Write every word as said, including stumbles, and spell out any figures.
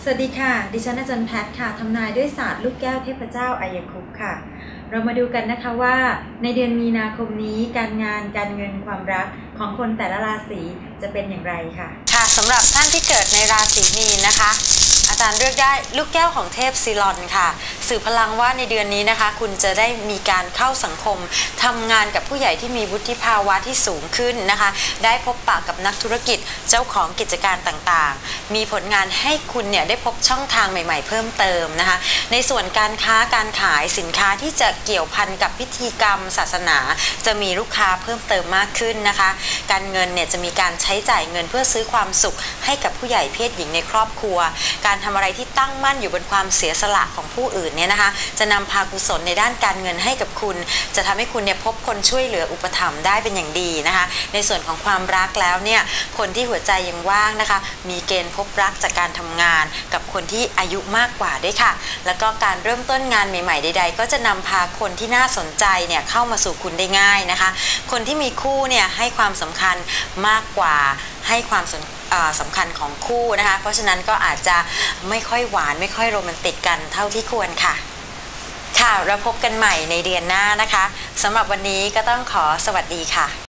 สวัสดีค่ะดิฉันอาจารย์แพทค่ะทำนายด้วยศาสตร์ลูกแก้วเทพเจ้าอายคุปต์ค่ะเรามาดูกันนะคะว่าในเดือนมีนาคมนี้การงานการเงินความรักของคนแต่ละราศีจะเป็นอย่างไรค่ะค่ะสำหรับท่านที่เกิดในราศีมีนนะคะอาจารย์เลือกได้ลูกแก้วของเทพซิลอนค่ะสื่อพลังว่าในเดือนนี้นะคะคุณจะได้มีการเข้าสังคมทำงานกับผู้ใหญ่ที่มีวุฒิภาวะที่สูงขึ้นนะคะได้พบปะกับนักธุรกิจเจ้าของกิจการต่างๆมีผลงานให้คุณเนี่ยได้พบช่องทางใหม่ๆเพิ่มเติมนะคะในส่วนการค้าการขายสินค้าที่จะเกี่ยวพันกับพิธีกรรมศาสนาจะมีลูกค้าเพิ่มเติมมากขึ้นนะคะการเงินเนี่ยจะมีการใช้จ่ายเงินเพื่อซื้อความสุขให้กับผู้ใหญ่เพศหญิงในครอบครัวการทำอะไรที่ตั้งมั่นอยู่บนความเสียสละของผู้อื่นเนี่ยนะคะจะนำพากุศลในด้านการเงินให้กับคุณจะทำให้คุณเนี่ยพบคนช่วยเหลืออุปถัมภ์ได้เป็นอย่างดีนะคะในส่วนของความรักแล้วเนี่ยคนที่หัวใจยังว่างนะคะมีเกณฑ์พบรักจากการทำงานกับคนที่อายุมากกว่าด้วยค่ะแล้วก็การเริ่มต้นงานใหม่ๆใดๆก็จะนำพาคนที่น่าสนใจเนี่ยเข้ามาสู่คุณได้ง่ายนะคะคนที่มีคู่เนี่ยให้ความสำคัญมากกว่าให้ความสนสำคัญของคู่นะคะเพราะฉะนั้นก็อาจจะไม่ค่อยหวานไม่ค่อยโรแมนติกกันเท่าที่ควรค่ะค่ะเราพบกันใหม่ในเดือนหน้านะคะสำหรับวันนี้ก็ต้องขอสวัสดีค่ะ